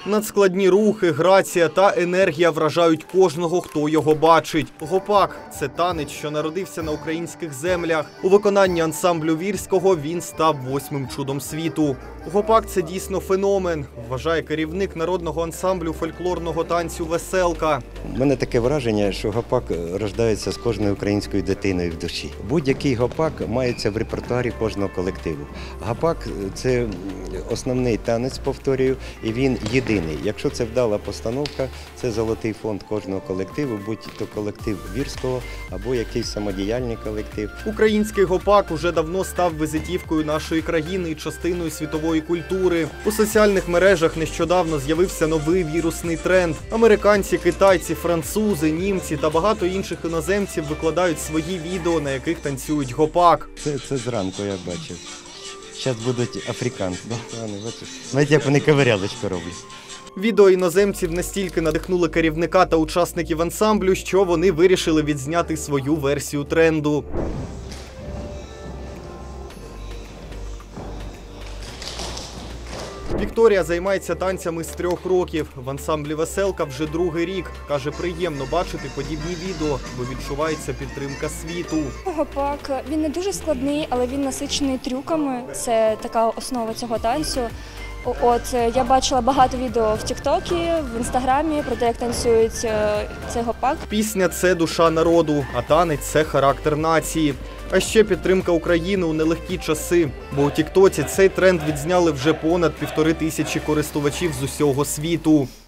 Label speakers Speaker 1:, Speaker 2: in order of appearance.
Speaker 1: Надскладні рухи, грація та енергія вражають кожного, хто його бачить. Гопак – це танець, що народився на українських землях. У виконанні ансамблю Вірського він став 8-м чудом світу. Гопак – це дійсно феномен, вважає керівник народного ансамблю фольклорного танцю «Веселка».
Speaker 2: У мене таке враження, що гопак рождається з кожною українською дитиною в душі. Будь-який гопак мається в репертуарі кожного колективу. Гопак – це основний танець, повторюю, і він єдиний. Якщо це вдала постановка, це золотий фонд кожного колективу, будь-то колектив Вірського або якийсь самодіяльний колектив.
Speaker 1: Український гопак уже давно став візитівкою нашої країни і частиною світової культури. У соціальних мережах нещодавно з'явився новий вірусний тренд. Американці, китайці, французи, німці та багато інших іноземців викладають свої відео, на яких танцюють гопак.
Speaker 2: Це зранку я бачив. Зараз будуть африканці. Знаєте, як вони ковирялочку роблять.
Speaker 1: Відео іноземців настільки надихнули керівника та учасників ансамблю, що вони вирішили відзняти свою версію тренду. Вікторія займається танцями з 3 років. В ансамблі «Веселка» вже 2-й рік. Каже, приємно бачити подібні відео, бо відчувається підтримка світу.
Speaker 3: Гопак, він не дуже складний, але він насичений трюками. Це така основа цього танцю. Я бачила багато відео в Тік-Токі, в Інстаграмі про те, як танцюють цей гопак.
Speaker 1: Пісня – це душа народу, а танець – це характер нації. А ще підтримка України у нелегкі часи, бо у Тік-Тоці цей тренд відзняли вже понад 1500 користувачів з усього світу.